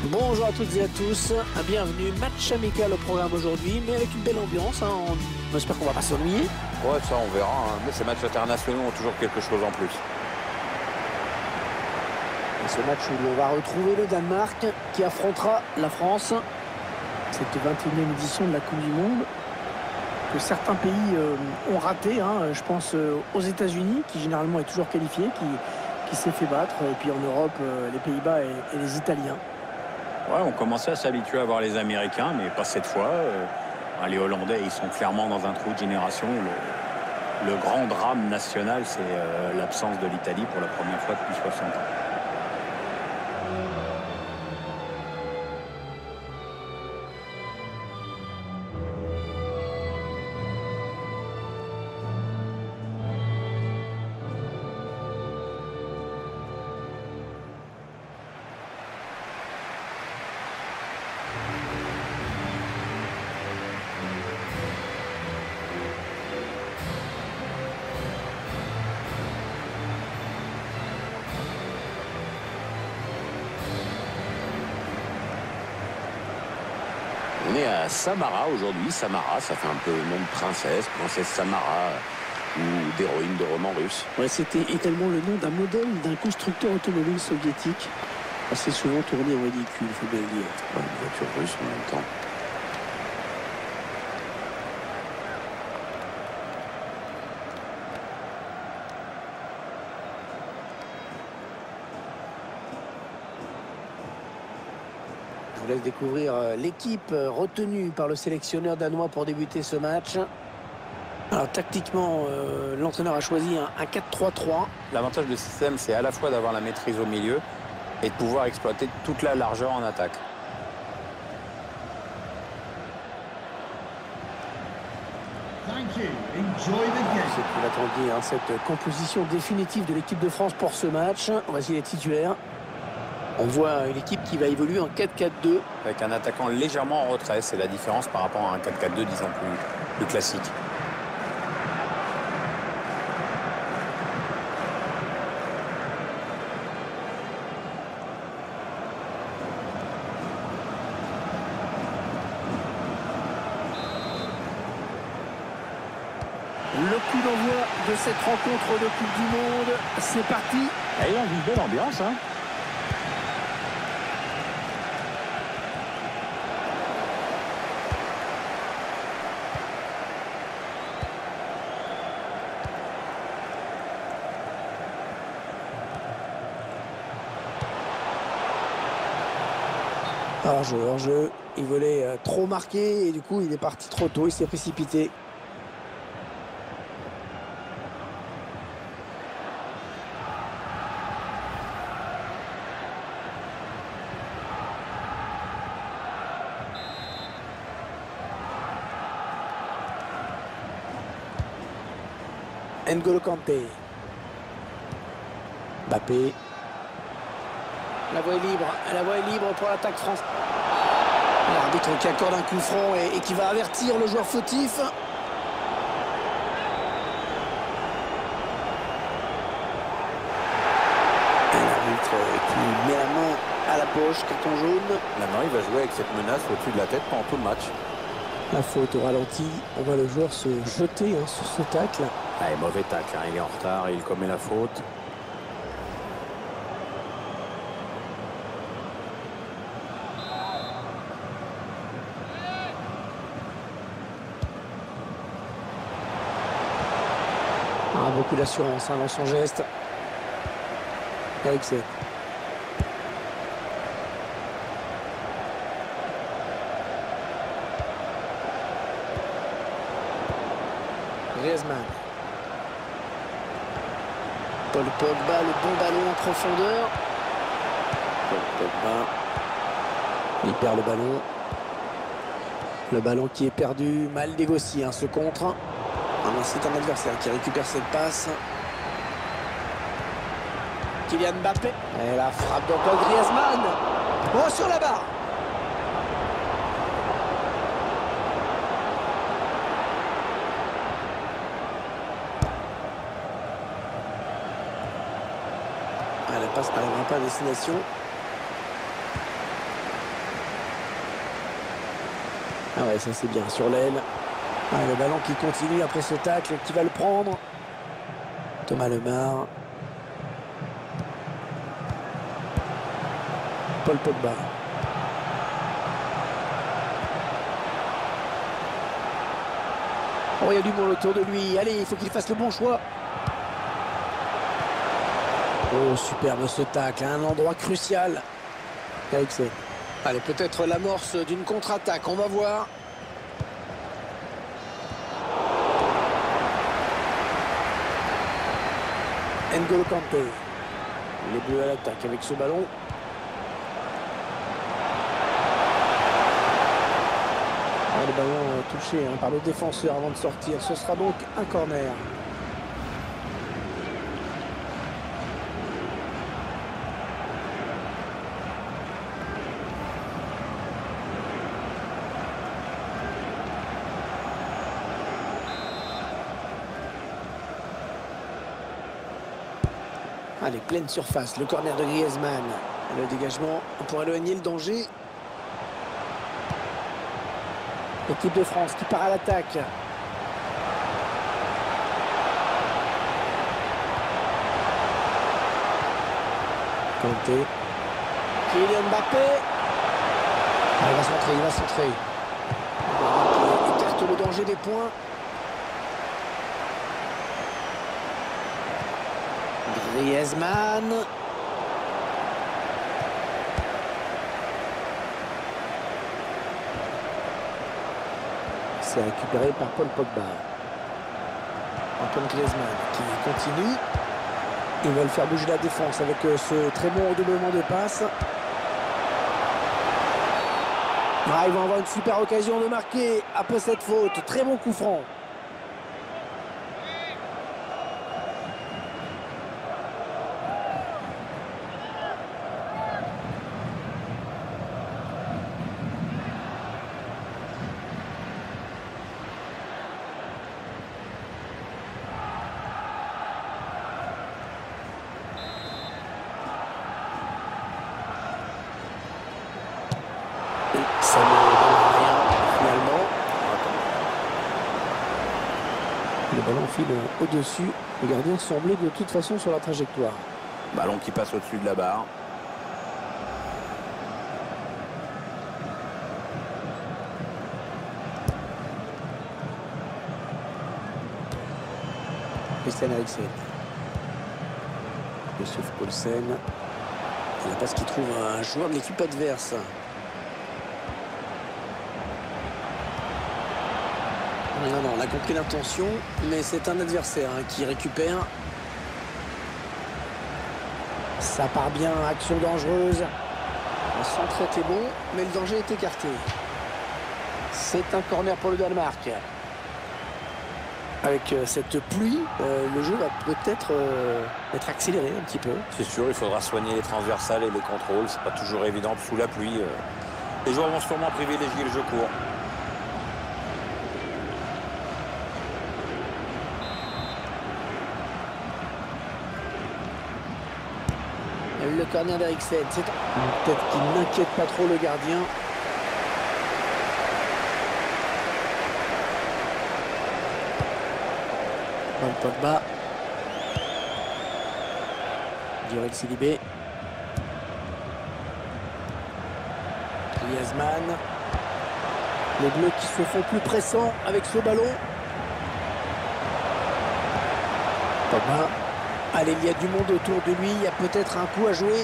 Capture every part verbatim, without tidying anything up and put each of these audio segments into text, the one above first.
Bonjour à toutes et à tous, bienvenue, match amical au programme aujourd'hui, mais avec une belle ambiance, hein. On espère qu'on va pas s'ennuyer. Ouais, ça on verra, hein. Mais ces matchs internationaux ont toujours quelque chose en plus. Et ce match où on va retrouver le Danemark qui affrontera la France. Cette vingt et unième édition de la Coupe du Monde que certains pays euh, ont raté, hein. Je pense euh, aux États-Unis qui généralement est toujours qualifié, qui, qui s'est fait battre, et puis en Europe, euh, les Pays-Bas et, et les Italiens. Ouais, on commençait à s'habituer à voir les Américains, mais pas cette fois. Euh, les Hollandais, ils sont clairement dans un trou de génération. Le, le grand drame national, c'est euh, l'absence de l'Italie pour la première fois depuis soixante ans. On est à Samara aujourd'hui. Samara, ça fait un peu nom de princesse, princesse Samara ou d'héroïne de roman russe. Ouais, c'était également le nom d'un modèle d'un constructeur automobile soviétique, assez souvent tourné en ridicule, il faut bien le dire. Ouais, une voiture russe en même temps. Je vous laisse découvrir l'équipe retenue par le sélectionneur danois pour débuter ce match. Alors tactiquement, euh, l'entraîneur a choisi un, un quatre trois trois. L'avantage du système, c'est à la fois d'avoir la maîtrise au milieu et de pouvoir exploiter toute la largeur en attaque. C'est plus attendu, hein, cette composition définitive de l'équipe de France pour ce match. Voici les titulaires. On voit une équipe qui va évoluer en quatre quatre deux. Avec un attaquant légèrement en retrait, c'est la différence par rapport à un quatre quatre deux, disons, plus, plus classique. Le coup d'envoi de cette rencontre de Coupe du Monde, c'est parti. Et il y a une belle ambiance, hein. Hors-jeu, hors-jeu, il voulait euh, trop marquer et du coup il est parti trop tôt, il s'est précipité. N'Golo Kanté. Mbappé. La voie est libre, la voie est libre pour l'attaque française. L'arbitre qui accorde un coup franc et, et qui va avertir le joueur fautif. L'arbitre qui met la main à la poche, carton jaune. Maintenant, il va jouer avec cette menace au-dessus de la tête pendant tout le match. La faute au ralenti, on voit le joueur se jeter, hein, sur ce tacle. Allez, mauvais tacle, hein. Il est en retard, il commet la faute. Ah, beaucoup d'assurance, hein, dans son geste. Eriksen. Griezmann. Paul Pogba, le bon ballon en profondeur. Paul Pogba. Il perd le ballon. Le ballon qui est perdu, mal négocié, hein, ce contre. Ah non, c'est un adversaire qui récupère cette passe. Kylian Mbappé. Et la frappe d'Antoine Griezmann. Oh, sur la barre. Ah, la passe n'arrivera pas à destination. Ah ouais, ça c'est bien sur l'aile. Ah, le ballon qui continue après ce tacle, qui va le prendre. Thomas Lemar. Paul Pogba. Oh, il y a du monde autour de lui. Allez, il faut qu'il fasse le bon choix. Oh, superbe ce tacle, à un endroit crucial. Eriksen. Allez, peut-être l'amorce d'une contre-attaque, on va voir. N'Golo Kanté. Les Bleus à l'attaque avec ce ballon. Ah, le ballon touché hein, par le défenseur avant de sortir. Ce sera donc un corner. Allez, pleine surface, le corner de Griezmann. Le dégagement pour éloigner le danger. L'équipe de France qui part à l'attaque. Kanté. Kylian Mbappé. Ah, il va centrer, il va centrer. Il écarte le danger des points. Griezmann. C'est récupéré par Paul Pogba. Antoine Griezmann qui continue. Ils veulent faire bouger la défense avec ce très bon redoublement de passe. Ah, ils vont avoir une super occasion de marquer après cette faute. Très bon coup franc. Ça ne donne rien finalement. Le ballon file au-dessus. Le gardien semblait de toute façon sur la trajectoire. Ballon qui passe au-dessus de la barre. Christian Eriksen. Yusuf Poulsen. La passe qui trouve un joueur de l'équipe adverse. Non, non, on a compris l'intention, mais c'est un adversaire hein, qui récupère. Ça part bien, action dangereuse. Le centre était bon, mais le danger est écarté. C'est un corner pour le Danemark. Avec euh, cette pluie, euh, le jeu va peut-être euh, être accéléré un petit peu. C'est sûr, il faudra soigner les transversales et les contrôles. C'est pas toujours évident sous la pluie. Euh. Les joueurs vont sûrement privilégier le jeu court. Le corner d'Eriksen, c'est une tête qui n'inquiète pas trop le gardien. Paul Pogba. Direct Sidibé. Griezmann. Les Bleus qui se font plus pressants avec ce ballon. Pogba. Allez, il y a du monde autour de lui, il y a peut-être un coup à jouer.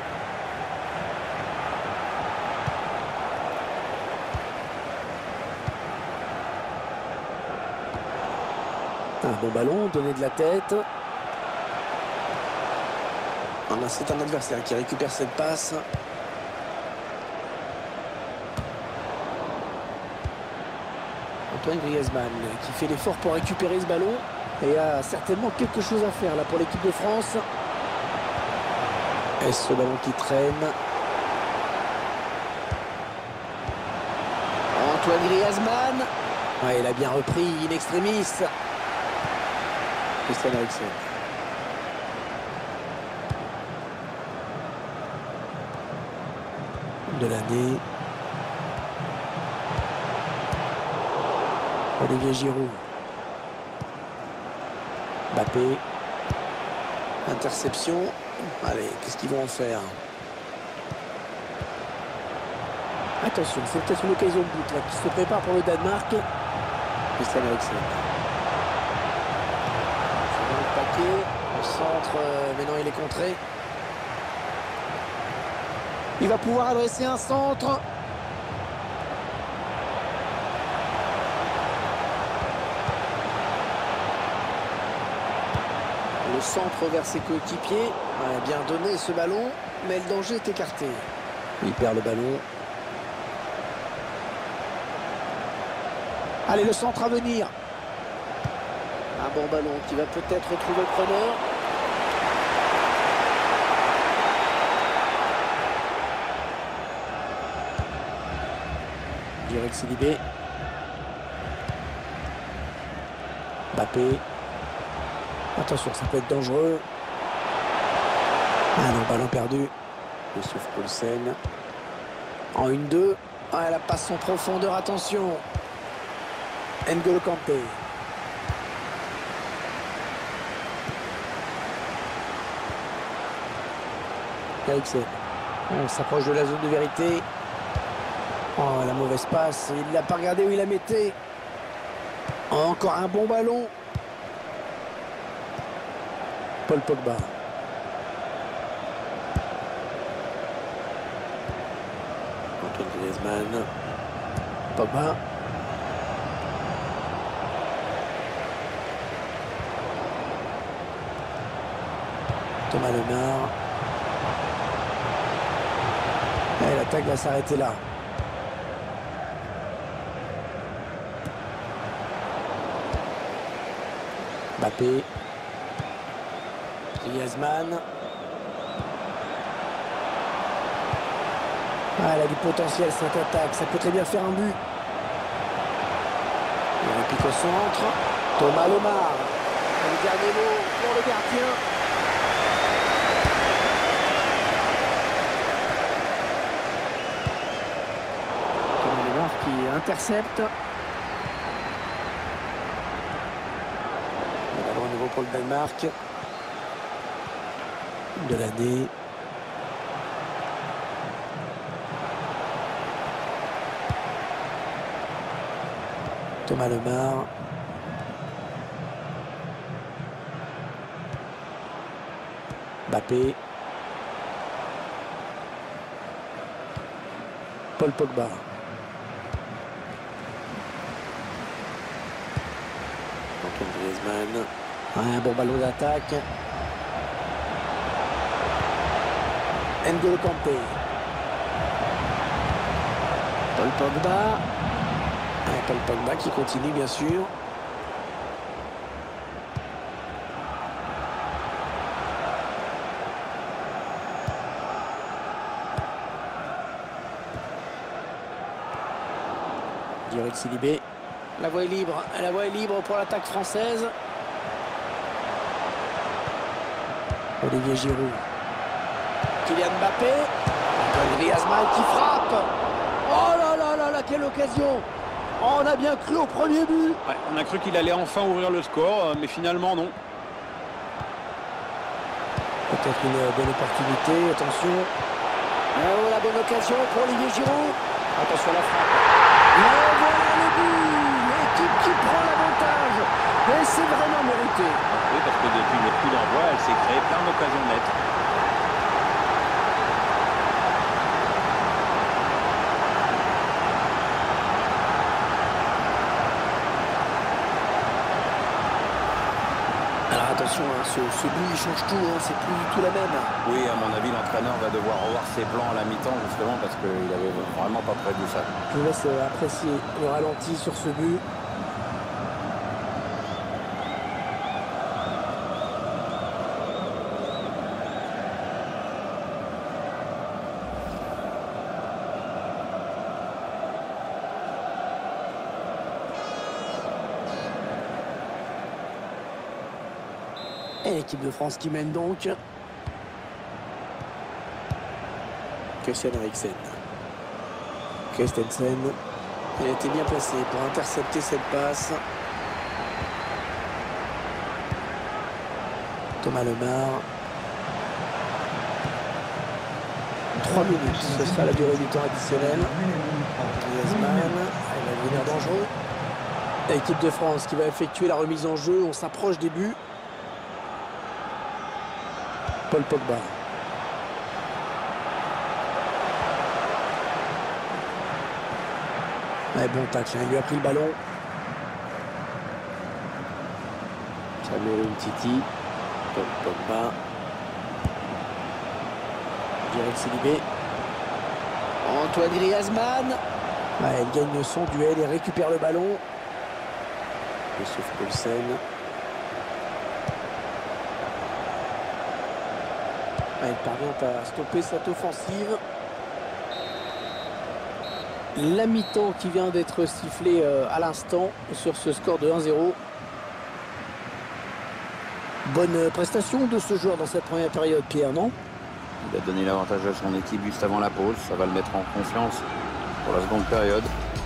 Un bon ballon, donné de la tête. C'est un adversaire qui récupère cette passe. Antoine Griezmann qui fait l'effort pour récupérer ce ballon. Et a certainement quelque chose à faire là pour l'équipe de France. Et ce ballon qui traîne. Antoine Griezmann. Ouais, il a bien repris in extremis. Christian Eriksen. De l'année. Olivier Giroud. Mbappé. Interception. Allez, qu'est-ce qu'ils vont en faire? Attention, c'est peut-être une occasion de but là, qui se prépare pour le Danemark. Christian Eriksen. C'est dans le paquet. Au centre, euh, mais non, il est contré. Il va pouvoir adresser un centre. Le centre vers ses coéquipiers. Ouais, bien donné ce ballon, mais le danger est écarté. Il perd le ballon. Allez, le centre à venir. Un bon ballon qui va peut-être retrouver le preneur. Direct Sidibé. Mbappé. Attention, ça peut être dangereux. Ah non, ballon perdu. Youssouf Poulsen. En une deux. Ah, elle passe en profondeur, attention. N'Golo Kanté. Eriksen. On s'approche de la zone de vérité. Oh, la mauvaise passe. Il l'a pas regardé où il la mettait. Oh, encore un bon ballon. Paul Pogba. Antoine Griezmann. Pogba. Thomas Lemar. Et l'attaque va s'arrêter là. Mbappé. Griezmann. Ah, elle a du potentiel cette attaque. Ça peut très bien faire un but. Il repique au centre. Thomas Lemar. Le dernier mot pour le gardien. Qui intercepte. Ballon à nouveau pour le Danemark. De l'année. Thomas Lemar. Mbappé. Paul Pogba. Antoine Griezmann. Un bon ballon d'attaque. N'Golo Kanté. Paul Pogba. Un Paul Pogba qui continue bien sûr. Direct Sidibé. La voie est libre. La voie est libre pour l'attaque française. Olivier Giroud. Kylian Mbappé. Griezmann qui frappe. Oh là là là là, quelle occasion. Oh, on a bien cru au premier but. Ouais, on a cru qu'il allait enfin ouvrir le score, mais finalement non. Peut-être une bonne opportunité, attention. Oh, la bonne occasion pour Olivier Giroud. Attention à la frappe. Et voilà le but. L'équipe qui prend l'avantage. Et c'est vraiment mérité. Oui, parce que depuis le coup d'envoi, elle s'est créée plein d'occasions nettes. Alors attention, hein, ce, ce but il change tout, hein, c'est plus du tout la même. Oui, à mon avis, l'entraîneur va devoir revoir ses plans à la mi-temps, justement, parce qu'il avait vraiment pas prévu ça. Je vous laisse apprécier le ralenti sur ce but. Et l'équipe de France qui mène donc. Christian Eriksen. Christensen. Il a été bien placé pour intercepter cette passe. Thomas Lemar. trois minutes, ce sera la durée du temps additionnel. Griezmann, il va devenir dangereux. L'équipe de France qui va effectuer la remise en jeu. On s'approche des buts. Paul Pogba. Ouais, bon tacle, hein. Il lui a pris le ballon. Samuel Umtiti. Paul Pogba. Direct Silibé. Antoine Griezmann. Ouais, elle gagne son duel et récupère le ballon. Youssouf Poulsen. Ouais, elle parvient à stopper cette offensive. La mi-temps qui vient d'être sifflée euh, à l'instant sur ce score de un zéro. Bonne prestation de ce joueur dans cette première période, Pierre, non? Il a donné l'avantage à son équipe juste avant la pause. Ça va le mettre en confiance pour la seconde période.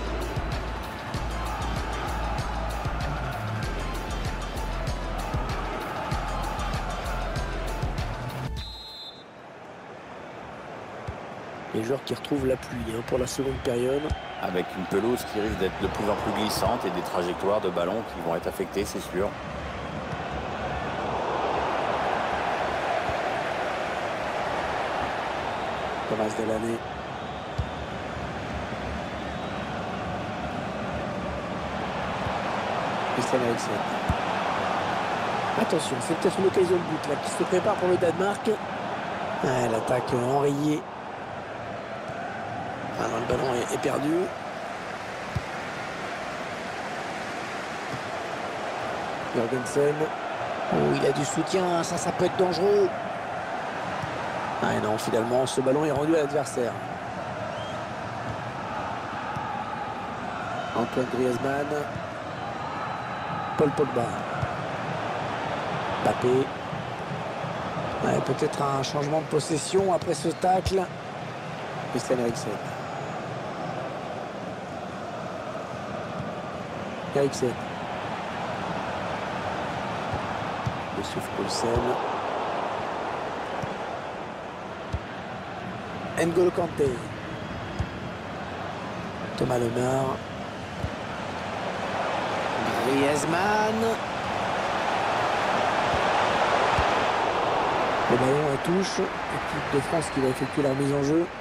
Les joueurs qui retrouvent la pluie hein, pour la seconde période. Avec une pelouse qui risque d'être de plus en plus glissante et des trajectoires de ballons qui vont être affectées, c'est sûr. Thomas Delaney. Christian Eriksen. Attention, c'est peut-être une occasion de but là qui se prépare pour le Danemark. Ah, l'attaque enrayée. Ah non, le ballon est, est perdu. Jorgensen. Oh, il a du soutien, ça, ça peut être dangereux. Ah non, finalement, ce ballon est rendu à l'adversaire. Antoine Griezmann. Paul Pogba. Mbappé. Ouais, peut-être un changement de possession après ce tacle. Christian Eriksen. Eriksen. Youssouf Poulsen. N'Golo Kanté. Thomas Lemar. Griezmann. Le ballon à touche. Équipe de France qui va effectuer la remise en jeu.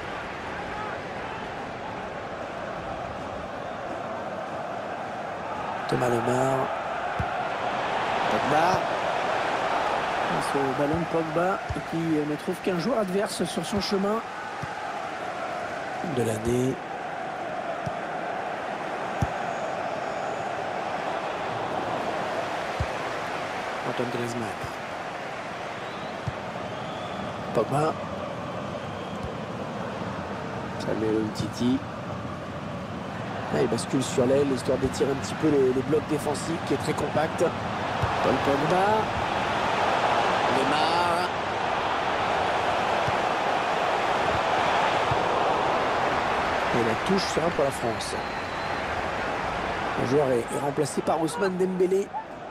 Thomas Lemar. Pogba. Ce ballon de Pogba qui ne trouve qu'un joueur adverse sur son chemin. Delaney. Antoine Griezmann. Pogba. Samuel Umtiti. Ah, il bascule sur l'aile, histoire d'étirer un petit peu le, le bloc défensif qui est très compact. Paul Pogba. Lemar. Et la touche sera pour la France. Le joueur est, est remplacé par Ousmane Dembélé.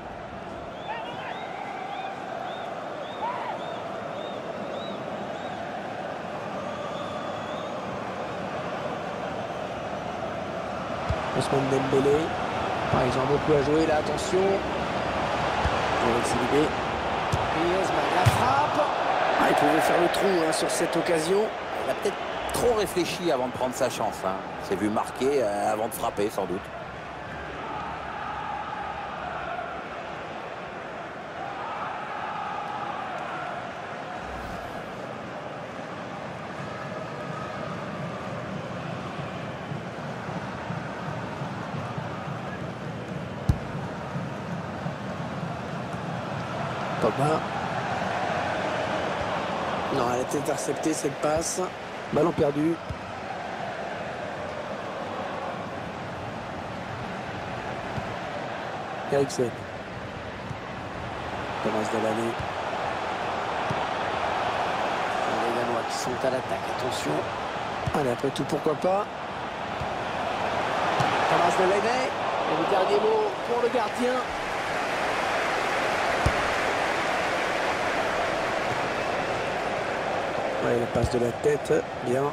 Ousmane Dembélé. Ah, ils ont beaucoup à jouer là, attention. Avec Silibé. Griezmann, la frappe. Ah, il pouvait faire le trou hein, sur cette occasion. Il a peut-être trop réfléchi avant de prendre sa chance. Hein. Il s'est vu marquer euh, avant de frapper, sans doute. Pogba. Non, elle a été interceptée cette passe. Ballon perdu. Eriksen. Thomas Delaney. Les Danois qui sont à l'attaque. Attention. Allez, après tout, pourquoi pas. Thomas Delaney. Et le dernier mot pour le gardien. Ouais, la passe de la tête, bien.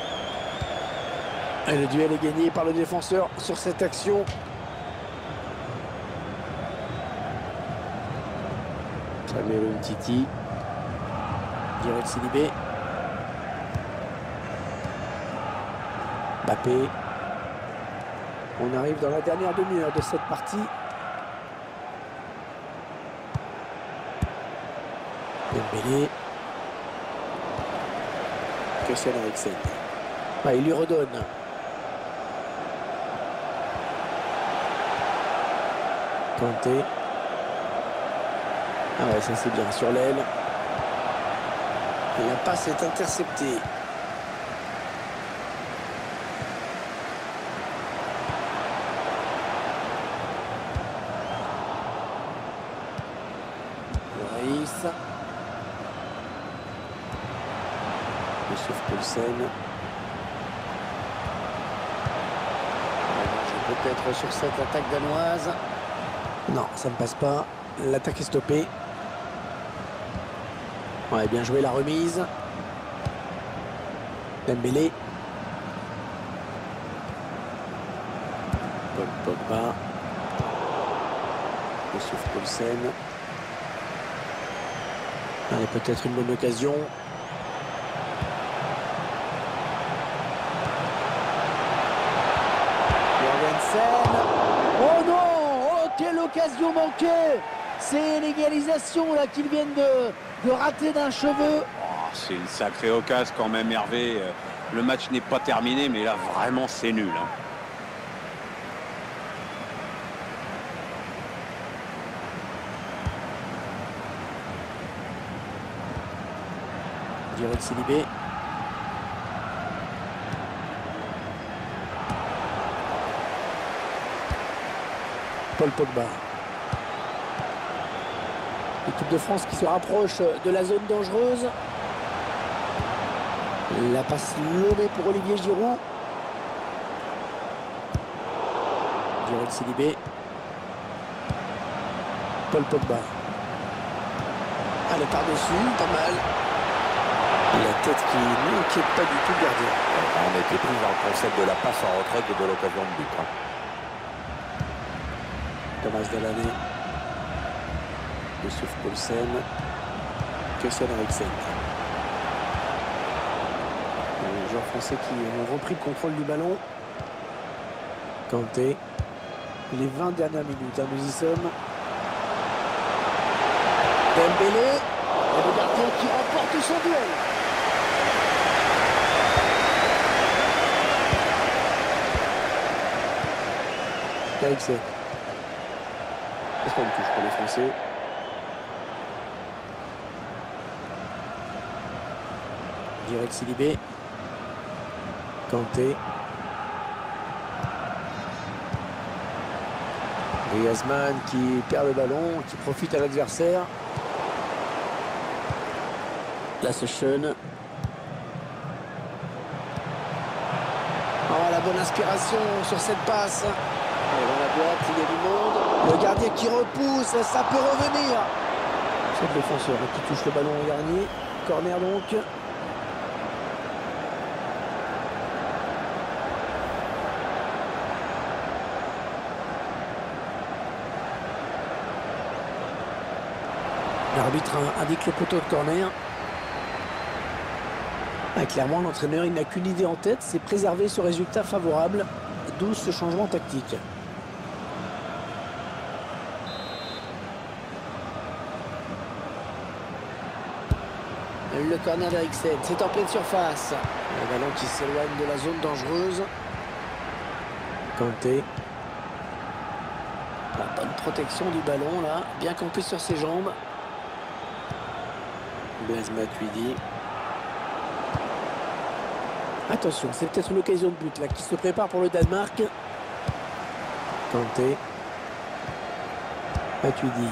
Et le duel est gagné par le défenseur sur cette action. Samuel Umtiti. Djibril Sidibé. Mbappé. On arrive dans la dernière demi-heure de cette partie. Dembélé. Christian Eriksen. Ah, il lui redonne. Kanté. Ah ouais, ça c'est bien sur l'aile. La passe est interceptée. Lloris. Youssouf Poulsen. Peut-être sur cette attaque danoise. Non, ça ne passe pas. L'attaque est stoppée. Ouais, bien joué la remise. Dembélé. Paul Pogba. Youssouf Poulsen. Allez, peut-être une bonne occasion. Oh non! Oh, quelle occasion manquée! C'est l'égalisation là qu'ils viennent de, de rater d'un cheveu. Oh, c'est une sacrée occasion quand même, Hervé. Le match n'est pas terminé, mais là vraiment c'est nul. Hein. Djibril Sidibé. Paul Pogba. L'équipe de France qui se rapproche de la zone dangereuse. La passe longue pour Olivier Giroud. Djibril Sidibé. Paul Pogba. Allez, par-dessus, pas mal. La tête qui n'inquiète pas du tout le gardien. On était pris dans le concept de la passe en retrait et de l'occasion de but. Hein. Thomas Delaney. Youssouf Poulsen. Christian Eriksen. Les joueurs français qui ont repris le contrôle du ballon. Kanté. Les vingt dernières minutes, hein, nous y sommes. Dembélé. Et le gardien qui remporte son duel. Eriksen. Est-ce qu'on touche pour les Français? Djibril Sidibé. Kanté. Griezmann qui perd le ballon, qui profite à l'adversaire. Là, c'est Schön. Oh, la bonne inspiration sur cette passe. Et dans la boîte, il y a du monde. Le gardien qui repousse, ça peut revenir. C'est le défenseur qui touche le ballon au dernier. Corner donc. L'arbitre indique le poteau de corner. Ah, clairement, l'entraîneur, il n'a qu'une idée en tête, c'est préserver ce résultat favorable, d'où ce changement tactique. Le corner d'Eriksen, c'est en pleine surface. Le ballon qui s'éloigne de la zone dangereuse. Kanté. La bonne protection du ballon là, bien campé sur ses jambes. Blaise Matuidi. Attention, c'est peut-être une occasion de but là qui se prépare pour le Danemark. Kanté. Matuidi.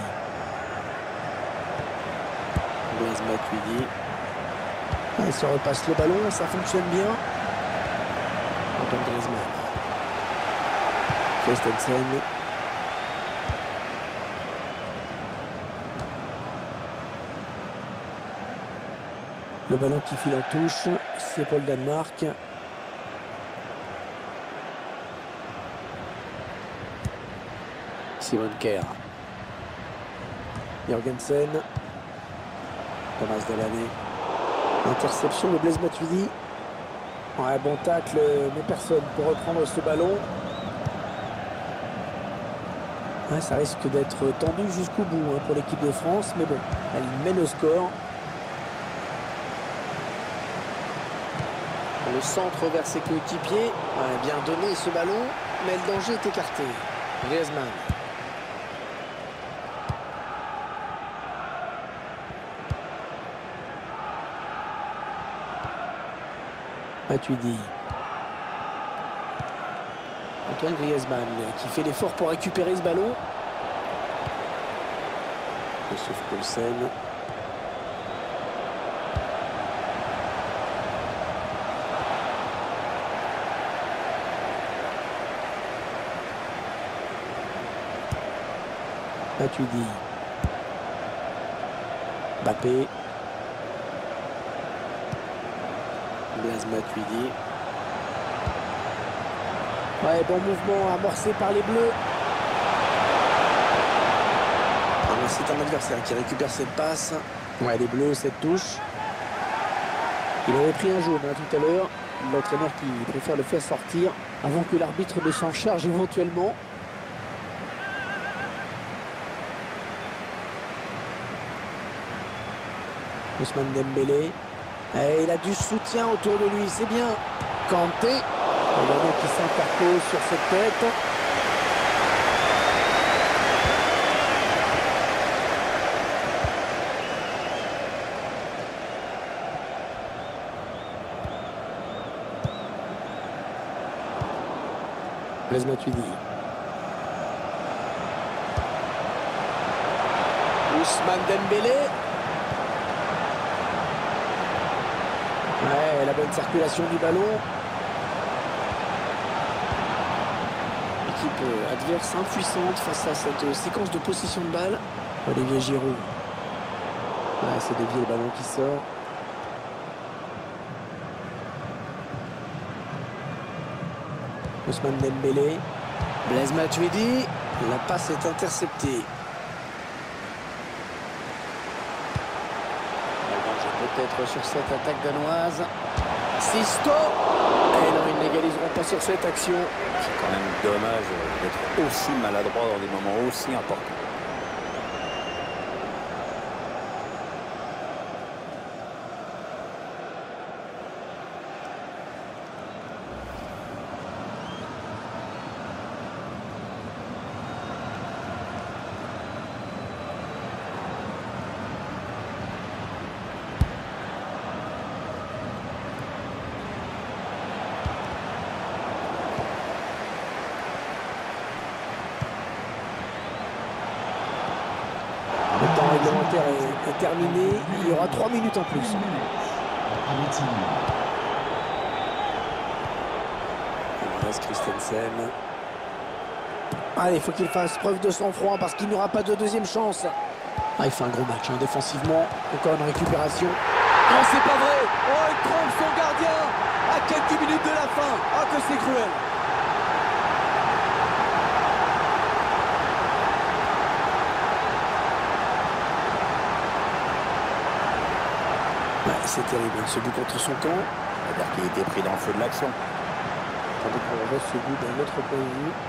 Blaise Matuidi. Ah, il se repasse le ballon, ça fonctionne bien. Antoine Griezmann. Christensen. Le ballon qui file en touche, c'est pour le Danemark. Simon Kjær. Jorgensen. Thomas Delaney. Interception de Blaise Matuidi. Ouais, bon tacle, mais personne pour reprendre ce ballon. Ouais, ça risque d'être tendu jusqu'au bout hein, pour l'équipe de France, mais bon, elle mène au score. Le centre vers ses coéquipiers. Ouais, bien donné ce ballon, mais le danger est écarté. Griezmann. Matuidi. Antoine Griezmann qui fait l'effort pour récupérer ce ballon. Christophe Poulsen. Matuidi. Mbappé. Blaise Matuidi. Ouais, bon mouvement amorcé par les Bleus. Ah, c'est un adversaire qui récupère cette passe. Ouais, les Bleus, cette touche. Il aurait pris un jaune hein, tout à l'heure. L'entraîneur qui préfère le faire sortir avant que l'arbitre ne s'en charge éventuellement. Ousmane Dembélé. Et il a du soutien autour de lui, c'est bien. Kanté. Le ballon qui s'interpose sur cette tête. Blaise Matuidi. Ousmane Dembélé. Ouais, la bonne circulation du ballon. Équipe adverse impuissante face à cette séquence de possession de balle. Olivier Giroud. Ouais, c'est dévié le ballon qui sort. Ousmane Dembélé. Blaise Matuidi. La passe est interceptée. Peut-être sur cette attaque danoise. Sisto. Et non, ils n'égaliseront pas sur cette action. C'est quand même dommage d'être aussi maladroit dans des moments aussi importants. Le temps réglementaire est, est terminé. Il y aura trois minutes en plus. Il reste Christensen. Allez, il faut qu'il fasse preuve de sang-froid parce qu'il n'y aura pas de deuxième chance. Ah, il fait un gros match hein, défensivement. Encore une récupération. Non, c'est pas vrai. Oh, il trompe son gardien à quelques minutes de la fin. Ah, que c'est cruel. Ouais, c'est terrible, ce but contre son camp. C'est-à-dire qu'il était pris dans le feu de l'action. Tandis qu'on voit ce but d'un autre point de vue.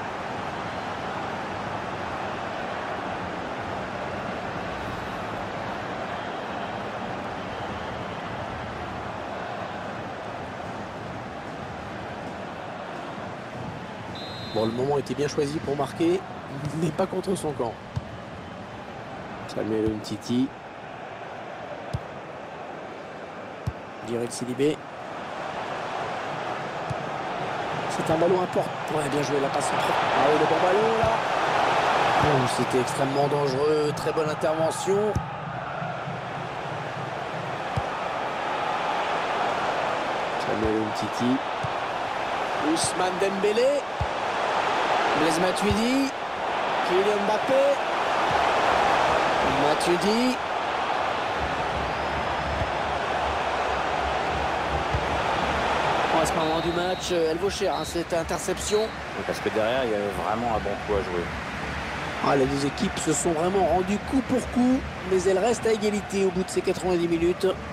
Bon, le moment était bien choisi pour marquer, mais pas contre son camp. Samuel Umtiti. Direct Sidibé. C'est un ballon important. Ouais, bien joué, la passe en trop. Ah oui, le bon ballon là. Oh, c'était extrêmement dangereux. Très bonne intervention. Samuel Umtiti. Ousmane Dembélé. Blaise Matuidi. Kylian Mbappé. Matuidi. À ce moment du match, elle vaut cher, hein, cette interception. Parce que derrière, il y avait vraiment un bon coup à jouer. Ah, les deux équipes se sont vraiment rendues coup pour coup, mais elles restent à égalité au bout de ces quatre-vingt-dix minutes.